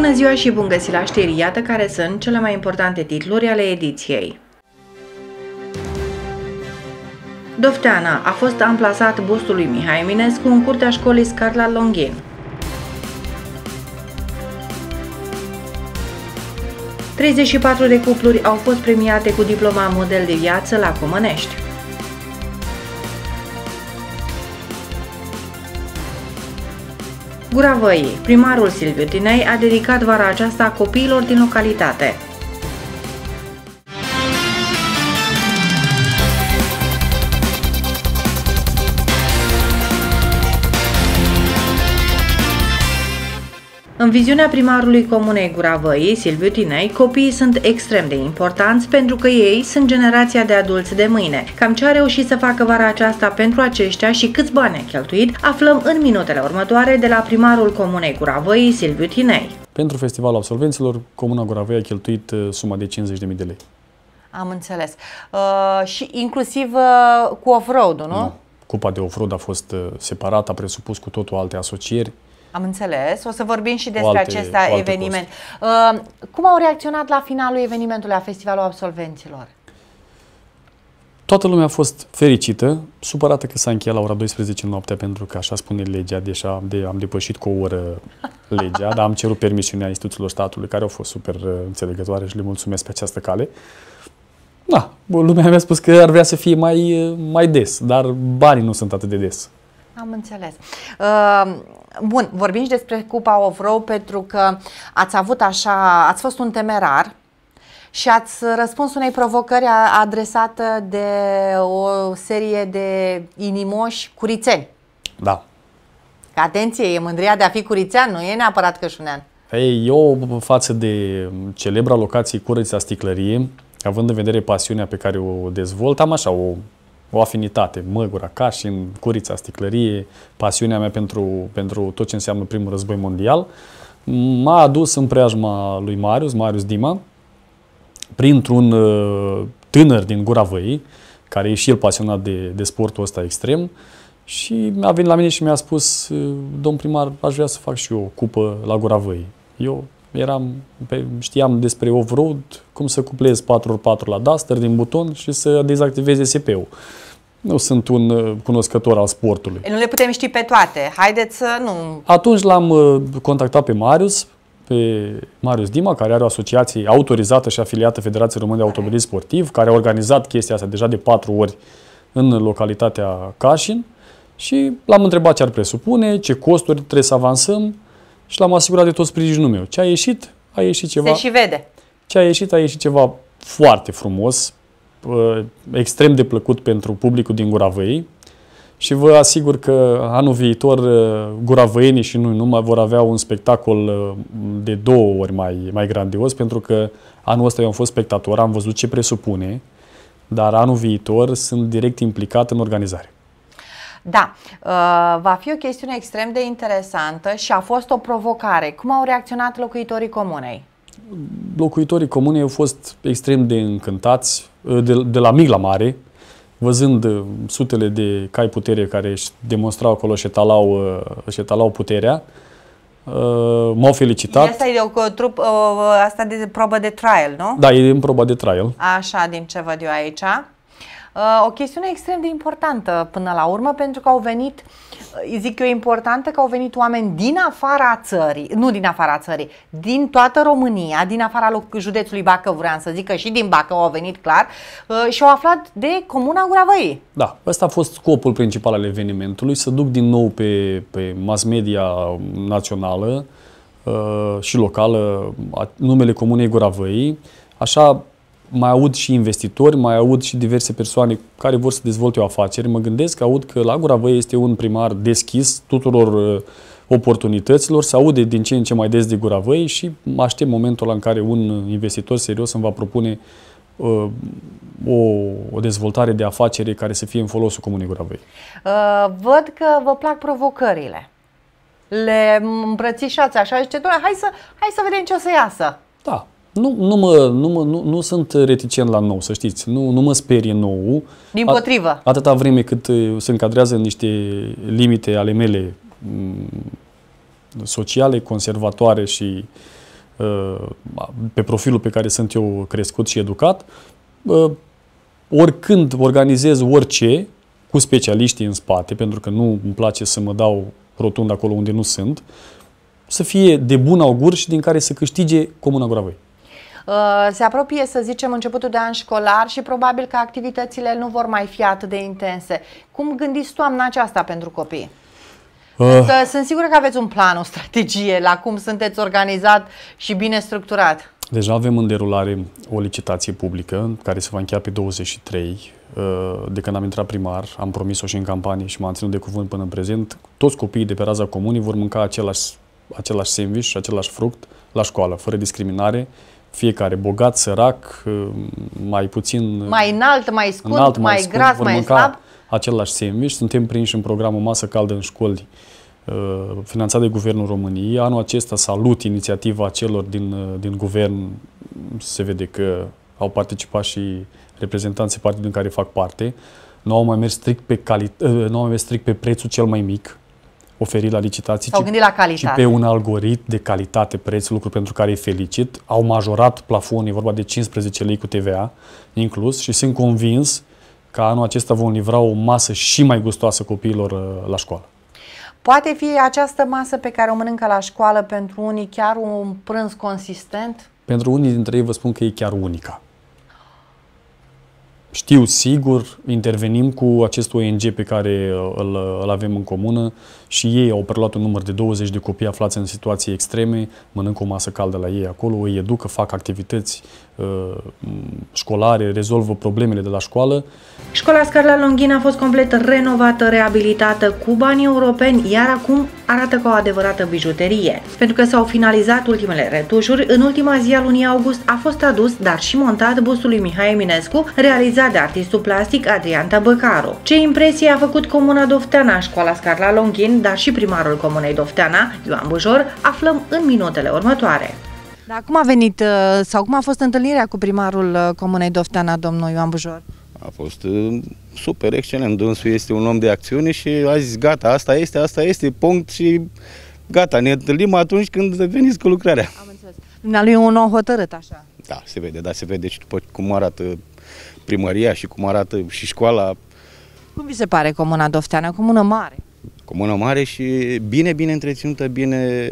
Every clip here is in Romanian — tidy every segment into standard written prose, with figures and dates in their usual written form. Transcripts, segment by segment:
Bună ziua și bun găsit la știri! Iată care sunt cele mai importante titluri ale ediției. Dofteana. A fost amplasat bustul lui Mihai Eminescu în curtea școlii Scarla Longin. – 34 de cupluri au fost premiate cu diploma model de viață la Comănești. Gura Văii. Primarul Silviu Tinei a dedicat vara aceasta copiilor din localitate. În viziunea primarului Comunei Gura Văii, Silviu Tinei, copiii sunt extrem de importanți pentru că ei sunt generația de adulți de mâine. Cam ce a reușit să facă vara aceasta pentru aceștia și câți bani a cheltuit, aflăm în minutele următoare de la primarul Comunei Gura Văii, Silviu Tinei. Pentru Festivalul Absolvenților, Comuna Gura Văii a cheltuit suma de 50.000 de lei. Am înțeles. Și inclusiv cu off-road-ul, nu? Nu. Cupa de off-road a fost separată, a presupus cu totul alte asocieri. Am înțeles. O să vorbim și despre acest eveniment. Cum au reacționat la finalul evenimentului, a Festivalul Absolvenților? Toată lumea a fost fericită, supărată că s-a încheiat la ora 12 noaptea, pentru că așa spune legea, deși am depășit cu o oră legea, dar am cerut permisiunea instituțiilor statului, care au fost super înțelegătoare și le mulțumesc pe această cale. Da, lumea mi-a spus că ar vrea să fie mai des, dar banii nu sunt atât de des. Am înțeles. Bun, vorbim și despre Cupa Off-Road pentru că ați fost un temerar și ați răspuns unei provocări adresată de o serie de inimoși curițeni. Da. Că, atenție, e mândria de a fi curițean, nu e neapărat cășunean. Ei, eu, față de celebra locație Curița Sticlărie, având în vedere pasiunea pe care o dezvolt, am așa o afinitate, Măgura, Cașin, Curița Sticlărie, pasiunea mea pentru tot ce înseamnă primul război mondial, m-a adus în preajma lui Marius Dima, printr-un tânăr din Gura Văii, care e și el pasionat de sportul ăsta extrem, și a venit la mine și mi-a spus: domn primar, aș vrea să fac și eu o cupă la Gura Văii. Eu știam despre off-road, cum să cuplez 4x4 la Duster din buton și să dezactiveze SP-ul. Nu sunt un cunoscător al sportului. Nu le putem ști pe toate. Haideți să nu... Atunci l-am contactat pe Marius Dima, care are o asociație autorizată și afiliată Federației Române de Automobilism Sportiv, care a organizat chestia asta deja de 4 ori în localitatea Cașin, și l-am întrebat ce ar presupune, ce costuri trebuie să avansăm, și l-am asigurat de tot sprijinul meu. Ce a ieșit? A ieșit ceva... Se și vede. Ce a ieșit ceva foarte frumos, extrem de plăcut pentru publicul din Gura Văii, și vă asigur că anul viitor guravăienii și noi nu mai vor avea un spectacol de 2 ori mai grandios, pentru că anul ăsta eu am fost spectator, am văzut ce presupune, dar anul viitor sunt direct implicat în organizare. Da, va fi o chestiune extrem de interesantă și a fost o provocare. Cum au reacționat locuitorii comunei? Locuitorii comunei au fost extrem de încântați, de la mic la mare, văzând sutele de cai putere care își demonstrau acolo și etalau puterea. M-au felicitat. Asta e asta de probă de trial, nu? Da, e în proba de trial. Așa, din ce văd eu aici. O chestiune extrem de importantă până la urmă, pentru că au venit, zic eu importantă, că au venit oameni din afara țării, nu din afara țării, din toată România, din afara județului Bacău, vreau să zic că și din Bacău au venit, clar, și au aflat de Comuna Gura Văii. Da, ăsta a fost scopul principal al evenimentului, să duc din nou pe mass media națională și locală numele Comunei Gura Văii. Așa mai aud și investitori, mai aud și diverse persoane care vor să dezvolte o afacere. Mă gândesc, aud că la Gura Văii este un primar deschis tuturor oportunităților, se aude din ce în ce mai des de Gura Văii, și mă aștept momentul în care un investitor serios îmi va propune o dezvoltare de afacere care să fie în folosul Comunei Gura Văii. Văd că vă plac provocările. Le îmbrățișați așa, zice: hai să vedem ce o să iasă. Da. Nu sunt reticent la nou, să știți. Nu mă sperie nou. Dimpotrivă. Atâta vreme cât se încadrează în niște limite ale mele sociale, conservatoare și pe profilul pe care sunt eu crescut și educat, oricând organizez orice, cu specialiștii în spate, pentru că nu îmi place să mă dau rotund acolo unde nu sunt, să fie de bun augur și din care să câștige Comuna Gura Văii. Se apropie, să zicem, începutul de an școlar și probabil că activitățile nu vor mai fi atât de intense. Cum gândiți toamna aceasta pentru copii? Că sunt sigură că aveți un plan, o strategie la cum sunteți organizat și bine structurat. Deja avem în derulare o licitație publică care se va încheia pe 23. De când am intrat primar, am promis-o și în campanie și m-am ținut de cuvânt până în prezent. Toți copiii de pe raza comunii vor mânca același sandwich și același fruct la școală, fără discriminare. Fiecare, bogat, sărac, mai puțin... Mai înalt, mai scund, mai gras, mai slab. Același sandwich. Suntem prinși în programul Masă Caldă în școli, finanțat de Guvernul României. Anul acesta salut inițiativa celor din guvern. Se vede că au participat și reprezentanții partidului în care fac parte. Nu au mai mers strict pe prețul cel mai mic oferit la licitații, ci pe un algoritm de calitate preț, lucru pentru care îi felicit. Au majorat plafonul, e vorba de 15 lei cu TVA inclus, și sunt convins că anul acesta vom livra o masă și mai gustoasă copiilor la școală. Poate fi această masă pe care o mănâncă la școală pentru unii chiar un prânz consistent? Pentru unii dintre ei vă spun că e chiar unica. Știu sigur, intervenim cu acest ONG pe care îl avem în comună și ei au preluat un număr de 20 de copii aflați în situații extreme, mănâncă o masă caldă la ei acolo, îi educă, fac activități școlare, rezolvă problemele de la școală. Școala Scarla Longin a fost complet renovată, reabilitată cu bani europeni, iar acum arată ca o adevărată bijuterie. Pentru că s-au finalizat ultimele retușuri, în ultima zi a lunii august a fost adus, dar și montat bustul lui Mihai Eminescu, realizat de artistul plastic Adrian Tăbăcaru. Ce impresie a făcut Comuna Dofteana, Școala Scarla Longin, dar și primarul Comunei Dofteana, Ioan Bujor, aflăm în minutele următoare. Dar cum a venit sau cum a fost întâlnirea cu primarul Comunei Dofteana, domnul Ioan Bujor? A fost super excelent. Dânsul este un om de acțiune și a zis gata, asta este, punct și gata, ne întâlnim atunci când veniți cu lucrarea. Am înțeles. Dumnealui e un om hotărât așa. Da, se vede și după cum arată primăria și cum arată și școala. Cum vi se pare Comuna Dofteana? Comună mare. Comună mare și bine întreținută, bine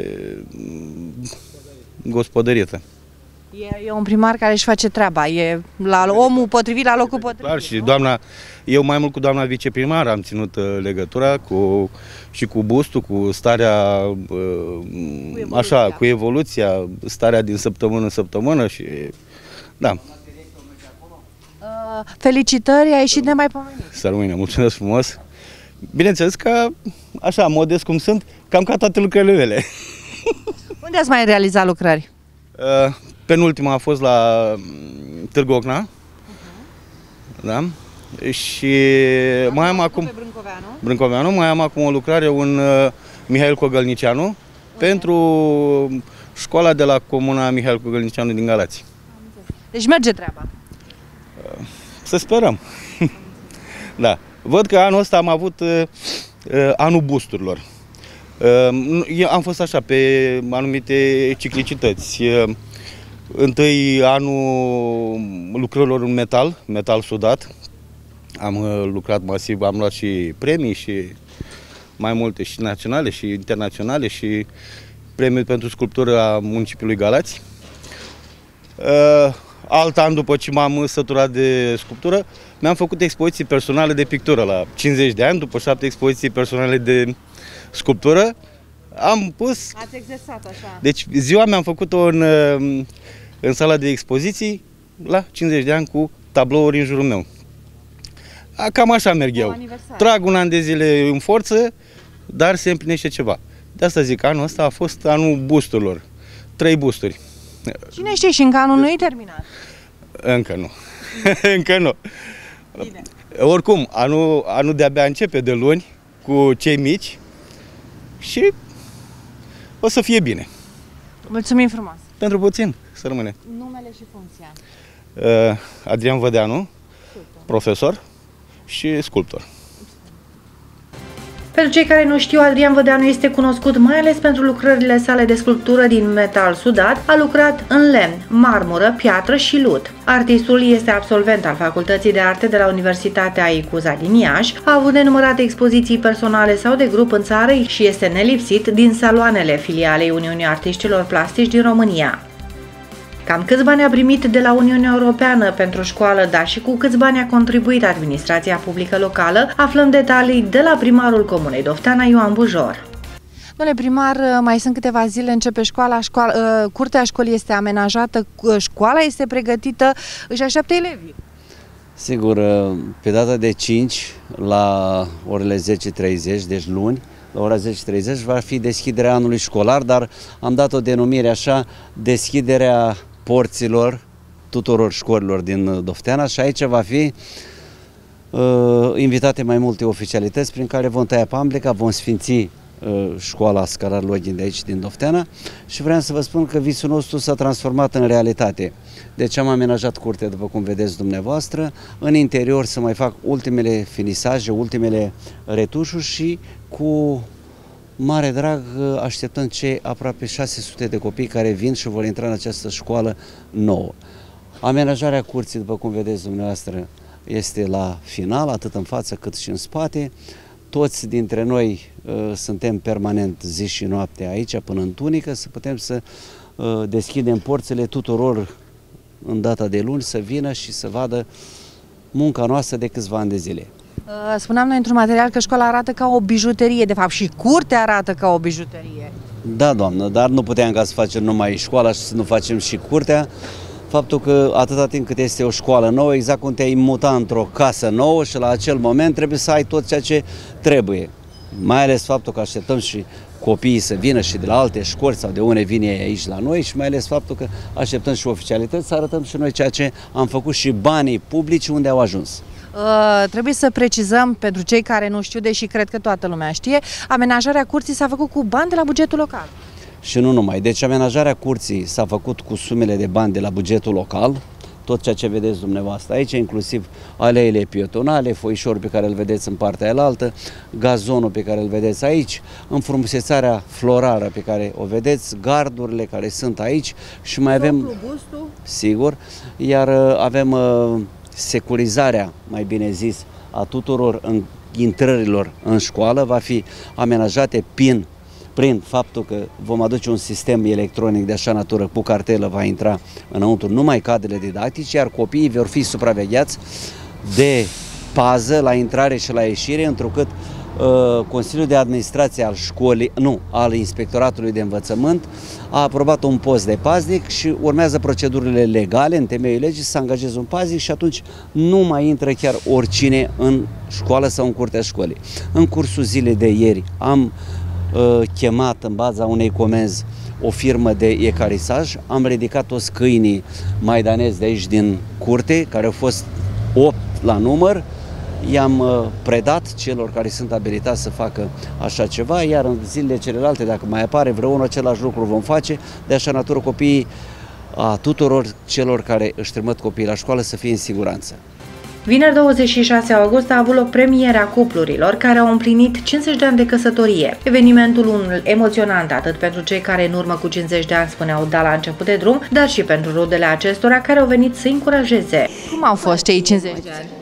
gospodărită. E un primar care își face treaba, e la omul potrivit, la locul potrivit. Clar, și eu mai mult cu doamna viceprimar am ținut legătura și cu bustul, cu starea, cu evoluția, starea din săptămână în săptămână și da. Felicitări, ai ieșit nemaipomenit. Să rămâne, mulțumesc frumos. Bineînțeles că, așa, modest cum sunt, cam ca toate lucrările mele. Unde ați mai realizat lucrări? Penultima a fost la Târgu Ocna. Da? Și mai am acum Brâncoveanu, mai am acum o lucrare, un Mihail Cogălnicianu, pentru școala de la Comuna Mihail Cogălnicianu din Galați. Deci merge treaba. Să sperăm. Da. Văd că anul ăsta am avut anul busturilor. Am fost așa pe anumite ciclicități. Întâi anul lucrărilor în metal sudat. Am lucrat masiv, am luat și premii și mai multe, și naționale și internaționale, și premiul pentru sculptură a municipiului Galați. Alt an, după ce m-am săturat de sculptură, mi-am făcut expoziții personale de pictură la 50 de ani, după 7 expoziții personale de sculptură. Am pus... Ați exersat așa. Deci ziua mi-am făcut-o în sala de expoziții la 50 de ani cu tablouri în jurul meu. Cam așa merg eu. Trag un an de zile în forță, dar se împlinește ceva. De asta zic, anul ăsta a fost anul busturilor. 3 busturi. Cine știe, și încă anul nu e terminat? Încă nu. Încă nu. Bine. Oricum, anul de-abia începe de luni cu cei mici și o să fie bine. Mulțumim frumos. Pentru puțin, să rămâne. Numele și funcția? Adrian Vădeanu, profesor și sculptor. Pentru cei care nu știu, Adrian Vădeanu este cunoscut mai ales pentru lucrările sale de sculptură din metal sudat, a lucrat în lemn, marmură, piatră și lut. Artistul este absolvent al Facultății de Arte de la Universitatea Icuza din Iași, a avut nenumărate expoziții personale sau de grup în țară și este nelipsit din saloanele filialei Uniunii Artiștilor Plastici din România. Cam câți bani a primit de la Uniunea Europeană pentru școală, dar și cu câți bani a contribuit administrația publică locală, aflăm detalii de la primarul Comunei Dofteana, Ioan Bujor. Domnule primar, mai sunt câteva zile, începe școala, curtea școlii este amenajată, școala este pregătită, își așteaptă elevii. Sigur, pe data de 5, la orele 10:30, deci luni, la ora 10:30 va fi deschiderea anului școlar, dar am dat o denumire așa, deschiderea porților tuturor școlilor din Dofteana și aici va fi invitate mai multe oficialități prin care vom tăia pamblica, vom sfinți școala Scalar Login de aici din Dofteana și vreau să vă spun că visul nostru s-a transformat în realitate. Deci am amenajat curtea, după cum vedeți dumneavoastră, în interior să mai fac ultimele finisaje, ultimele retușuri și cu mare drag așteptăm cei aproape 600 de copii care vin și vor intra în această școală nouă. Amenajarea curții, după cum vedeți dumneavoastră, este la final, atât în față cât și în spate. Toți dintre noi suntem permanent zi și noapte aici, până în tunică, să putem să deschidem porțile tuturor în data de luni, să vină și să vadă munca noastră de câțiva ani de zile. Spuneam noi într-un material că școala arată ca o bijuterie, de fapt și curtea arată ca o bijuterie. Da, doamnă, dar nu puteam ca să facem numai școala și să nu facem și curtea. Faptul că atâta timp cât este o școală nouă, exact cum te-ai muta într-o casă nouă și la acel moment trebuie să ai tot ceea ce trebuie. Mai ales faptul că așteptăm și copiii să vină și de la alte școli sau de unde vin ei aici la noi și mai ales faptul că așteptăm și oficialități să arătăm și noi ceea ce am făcut și banii publici unde au ajuns. Trebuie să precizăm pentru cei care nu știu, deși cred că toată lumea știe, amenajarea curții s-a făcut cu bani de la bugetul local. Și nu numai. Deci amenajarea curții s-a făcut cu sumele de bani de la bugetul local, tot ceea ce vedeți dumneavoastră aici, inclusiv aleile pietonale, foișorul pe care îl vedeți în partea alaltă, gazonul pe care îl vedeți aici, înfrumusețarea florală pe care o vedeți, gardurile care sunt aici și mai avem, sigur, iar avem securizarea, mai bine zis, a tuturor intrărilor în școală, va fi amenajate prin faptul că vom aduce un sistem electronic de așa natură, cu cartelă va intra înăuntru numai cadrele didactice, iar copiii vor fi supravegheați de pază la intrare și la ieșire, întrucât Consiliul de Administrație al școlii, al Inspectoratului de Învățământ, a aprobat un post de paznic și urmează procedurile legale în temeiul legii să angajeze un paznic și atunci nu mai intră chiar oricine în școală sau în curtea școlii. În cursul zilei de ieri am chemat în baza unei comenzi o firmă de ecarisaj, am ridicat toți câinii maidanezi de aici din curte, care au fost 8 la număr, i-am predat celor care sunt abilitați să facă așa ceva, iar în zilele celelalte, dacă mai apare vreunul, același lucru vom face, de așa natură copiii a tuturor celor care își trimit copiii la școală să fie în siguranță. Vineri 26 august a avut loc premierea cuplurilor care au împlinit 50 de ani de căsătorie. Evenimentul unul emoționant atât pentru cei care în urmă cu 50 de ani spuneau da la început de drum, dar și pentru rudele acestora care au venit să încurajeze. Cum au fost cei 50 de ani?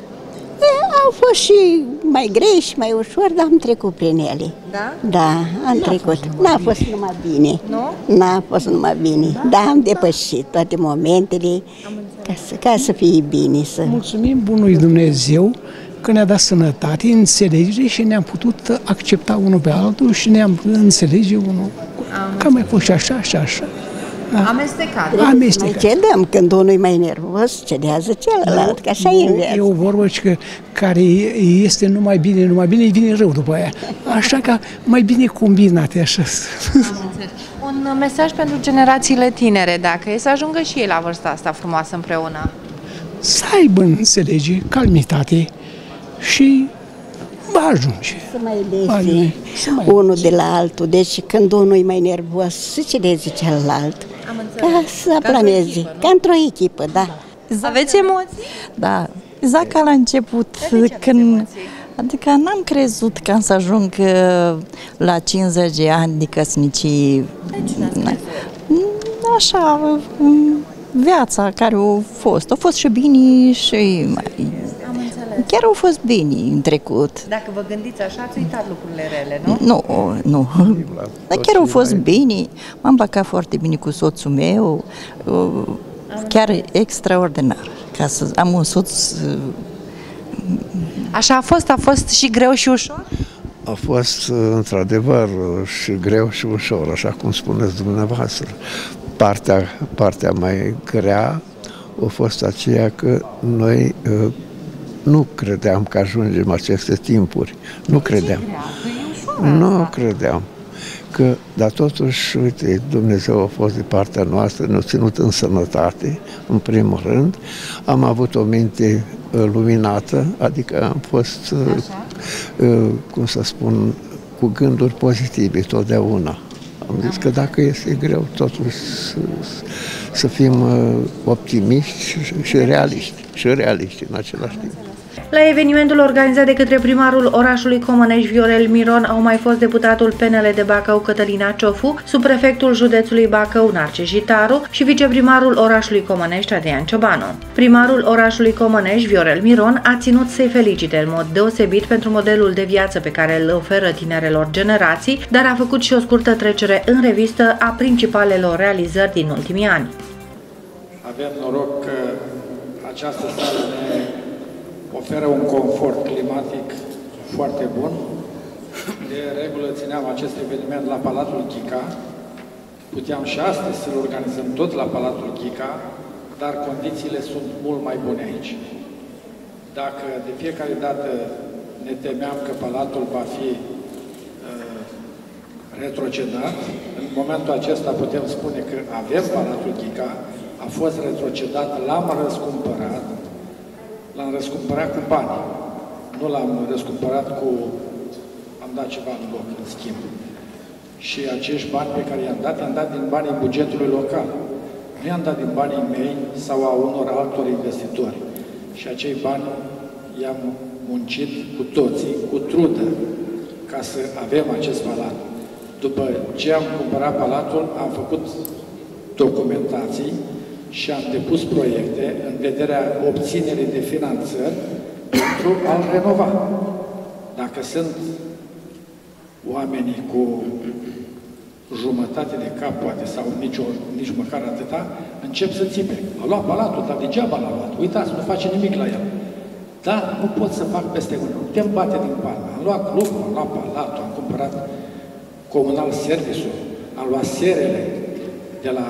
Au fost și mai grei și mai ușor, dar am trecut prin ele. Da? Da, am trecut. N-a fost numai bine. Nu? N-a fost numai bine. Da, am depășit toate momentele ca să fie bine. Mulțumim bunului Dumnezeu că ne-a dat sănătate, înțelegere și ne-am putut accepta unul pe altul și ne-am înțelege unul. Că mai fost și așa și așa. Da. Amestecat. Mai cedăm, când unul e mai nervos, cedează celălalt, că așa e invers. E o vorbă care este numai bine, vine rău după aia. Așa că mai bine combinate așa. Un mesaj pentru generațiile tinere, dacă e să ajungă și ei la vârsta asta frumoasă împreună. Să aibă înțelege, calmitate și va ajunge. Să mai lese unul de la altul, deci când unul e mai nervos, să cedeze celălalt. Ca să aplaneze, ca într-o echipă, da. Aveți emoții? Da, exact ca la început, când Adică n-am crezut că am să ajung la 50 de ani de căsnicii. Așa, viața care a fost și bine și chiar au fost bine în trecut. Dacă vă gândiți așa, ați uitat lucrurile rele, nu? Nu. Dar chiar au fost bine. M-am împăcat foarte bine cu soțul meu, chiar extraordinar. Ca să am un soț. Așa a fost și greu și ușor? A fost într-adevăr și greu și ușor, așa cum spuneți dumneavoastră. Partea mai grea a fost aceea că noi nu credeam că ajungem aceste timpuri. Nu credeam. Nu credeam. Dar totuși, uite, Dumnezeu a fost de partea noastră, ne-a ținut în sănătate, în primul rând. Am avut o minte luminată, adică am fost, cum să spun, cu gânduri pozitive totdeauna. Am zis că dacă este greu, totuși să fim optimiști și realiști în același timp. La evenimentul organizat de către primarul orașului Comănești, Viorel Miron, au mai fost deputatul PNL de Bacău, Cătălina Ciofu, subprefectul județului Bacău, Narcis Jitaru și viceprimarul orașului Comănești, Adrian Ciobanu. Primarul orașului Comănești, Viorel Miron, a ținut să-i felicite în mod deosebit pentru modelul de viață pe care îl oferă tinerelor generații, dar a făcut și o scurtă trecere în revistă a principalelor realizări din ultimii ani. Avem noroc că această sală ne oferă un confort climatic foarte bun. De regulă țineam acest eveniment la Palatul Ghica. Puteam și astăzi să-l organizăm tot la Palatul Ghica, dar condițiile sunt mult mai bune aici. Dacă de fiecare dată ne temeam că Palatul va fi retrocedat, în momentul acesta putem spune că avem Palatul Ghica, a fost retrocedat, l-am răscumpărat. L-am răscumpărat cu bani. Nu l-am răscumpărat cu... am dat ceva în loc, în schimb. Și acești bani pe care i-am dat din banii bugetului local. Nu i-am dat din banii mei sau a unor altor investitori. Și acei bani i-am muncit cu toții, cu trudă, ca să avem acest palat. După ce am cumpărat palatul, am făcut documentații și am depus proiecte în vederea obținerii de finanțări pentru a-l renova. Dacă sunt oamenii cu jumătate de cap, poate, sau nici măcar atâta, încep să țipe. A luat palatul, dar degeaba l-a luat. Uitați, nu face nimic la el. Dar nu pot să fac peste unul. Nu putem bate din palme. Am luat lucru, am luat palatul, am cumpărat comunal serviciul, am luat serele de la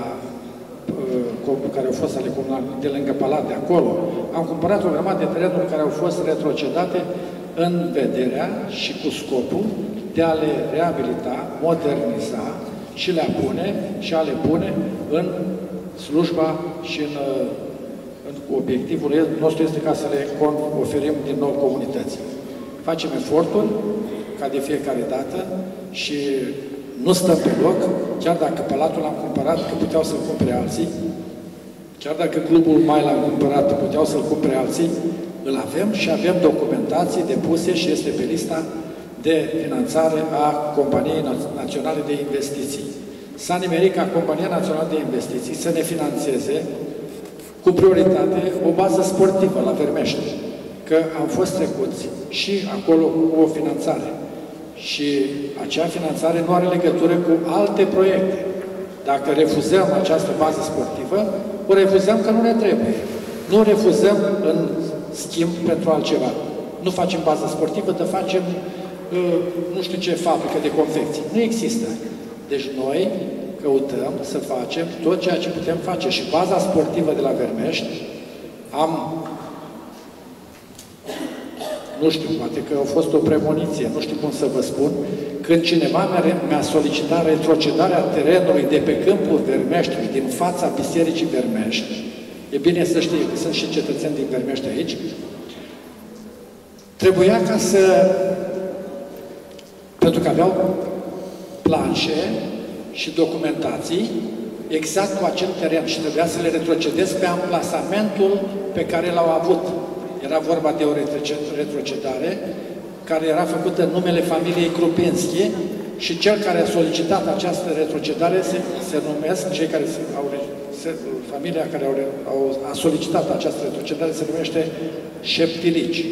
care au fost ale comunale de lângă palat, de acolo. Am cumpărat o grămadă de terenuri care au fost retrocedate în vederea și cu scopul de a le reabilita, moderniza și le pune și a le pune în slujba și în obiectivul nostru este ca să le oferim din nou comunității. Facem eforturi ca de fiecare dată și nu stăm pe loc, chiar dacă palatul l-am cumpărat, că puteau să-l cumpere alții, chiar dacă clubul mai l-am cumpărat, puteau să-l cumpere alții, îl avem și avem documentații depuse și este pe lista de finanțare a Companiei Naționale de Investiții. S-a nimerit ca Compania Națională de Investiții să ne finanțeze cu prioritate o bază sportivă la Vermești, că am fost trecuți și acolo cu o finanțare. Și acea finanțare nu are legătură cu alte proiecte. Dacă refuzăm această bază sportivă, o refuzăm că nu ne trebuie. Nu refuzăm în schimb pentru altceva. Nu facem bază sportivă, dar facem nu știu ce fabrică de confecții. Nu există. Deci noi căutăm să facem tot ceea ce putem face. Și baza sportivă de la Vermești nu știu, poate că a fost o premoniție, nu știu cum să vă spun, când cineva mi-a solicitat retrocedarea terenului de pe câmpul Vermeștiului, din fața Bisericii Vermești, e bine să știe că sunt și cetățeni din Vermești aici, trebuia ca să, pentru că aveau planșe și documentații exact cu acel teren și trebuia să le retrocedez pe amplasamentul pe care l-au avut. Era vorba de o retrocedare care era făcută în numele familiei Krupinski și cel care a solicitat această retrocedare se numesc, cei care familia care a solicitat această retrocedare se numește Șeptilici.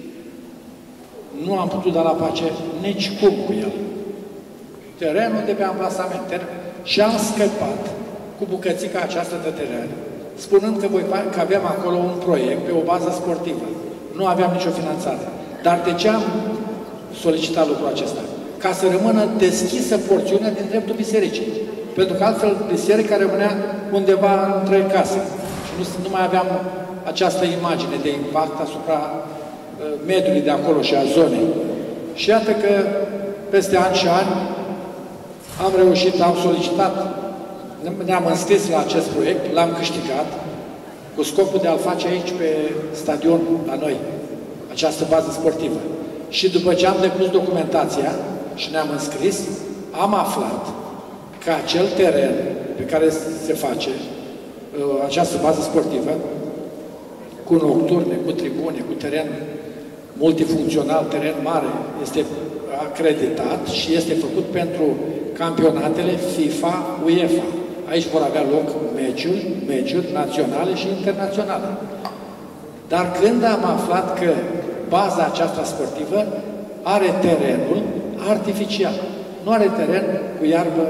Nu am putut da la pace nici cum cu el. Terenul de pe amplasament și am scăpat cu bucățica aceasta de teren, spunând că aveam acolo un proiect pe o bază sportivă. Nu aveam nicio finanțare. Dar de ce am solicitat lucrul acesta? Ca să rămână deschisă porțiunea din dreptul bisericii. Pentru că altfel biserica rămânea undeva între case. Și nu mai aveam această imagine de impact asupra mediului de acolo și a zonei. Și iată că peste ani și ani am reușit, am solicitat, ne-am înscris la acest proiect, l-am câștigat, cu scopul de a-l face aici pe stadion, la noi, această bază sportivă. Și după ce am depus documentația și ne-am înscris, am aflat că acel teren pe care se face această bază sportivă, cu nocturne, cu tribune, cu teren multifuncțional, teren mare, este acreditat și este făcut pentru campionatele FIFA, UEFA. Aici vor avea loc meciuri naționale și internaționale. Dar când am aflat că baza aceasta sportivă are terenul artificial, nu are teren cu iarbă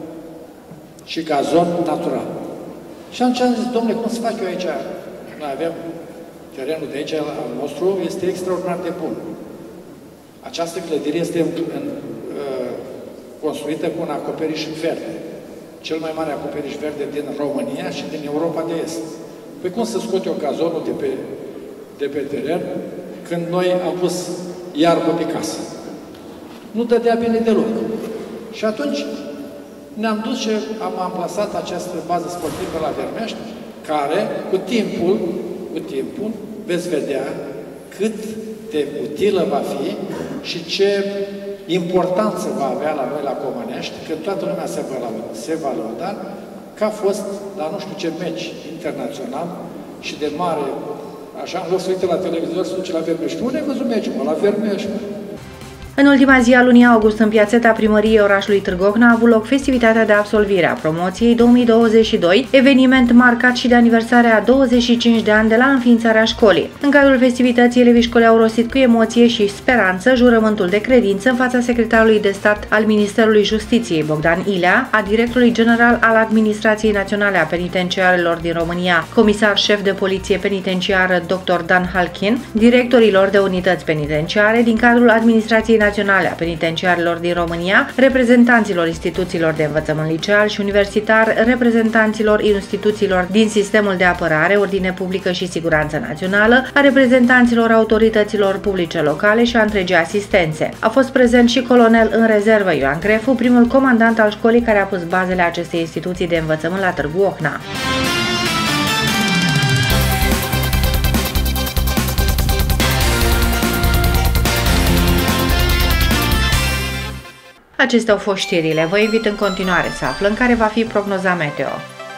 și gazon natural. Și atunci am zis, domnule, cum să fac eu aici? Noi avem terenul de aici, al nostru, este extraordinar de bun. Această clădire este construită cu un acoperiș verde. Cel mai mare acoperiș verde din România și din Europa de Est. Păi cum să scot eu gazonul de pe teren când noi am pus iarbă pe casă? Nu dădea bine deloc. Și atunci ne-am dus și am amplasat această bază sportivă la Vermești, care cu timpul veți vedea cât de utilă va fi și ce importanță va avea la noi la Comănești, când toată lumea se va lăuda că a fost la nu știu ce meci internațional și de mare, așa, în loc să uite la televizor, să duce la Vermești. Unde ai văzut meciul? La Vermești. În ultima zi a lunii august, în piațeta primăriei orașului Târgu Ocna, a avut loc festivitatea de absolvire a promoției 2022, eveniment marcat și de aniversarea a 25 de ani de la înființarea școlii. În cadrul festivității, elevii școlii au rostit cu emoție și speranță jurământul de credință în fața secretarului de stat al Ministerului Justiției, Bogdan Ilea, a directorului general al Administrației Naționale a Penitenciarelor din România, comisar șef de poliție penitenciară Dr. Dan Halkin, directorilor de unități penitenciare din cadrul Administrației Naționale a Penitenciarelor din România, reprezentanților instituțiilor de învățământ liceal și universitar, reprezentanților instituțiilor din sistemul de apărare, ordine publică și siguranță națională, a reprezentanților autorităților publice locale și a întregii asistențe. A fost prezent și colonel în rezervă Ioan Grefu, primul comandant al școlii care a pus bazele acestei instituții de învățământ la Târgu Ocna. Acestea au fost știrile. Vă invit în continuare să aflăm care va fi prognoza meteo.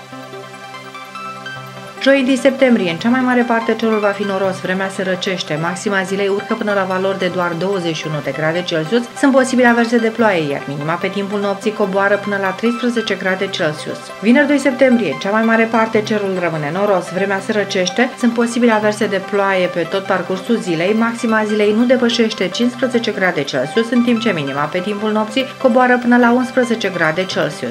Joi, 1 septembrie, în cea mai mare parte cerul va fi noros, vremea se răcește, maxima zilei urcă până la valori de doar 21 de grade Celsius, sunt posibile averse de ploaie, iar minima pe timpul nopții coboară până la 13 grade Celsius. Vineri, 2 septembrie, în cea mai mare parte cerul rămâne noros, vremea se răcește, sunt posibile averse de ploaie pe tot parcursul zilei, maxima zilei nu depășește 15 grade Celsius, în timp ce minima pe timpul nopții coboară până la 11 grade Celsius.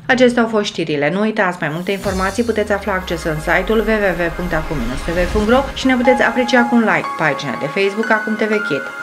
Acestea au fost știrile. Nu uitați, mai multe informații puteți afla accesând site-ul www.acum-tv.ro și ne puteți aprecia cu un like pagina de Facebook Acum TV Kid.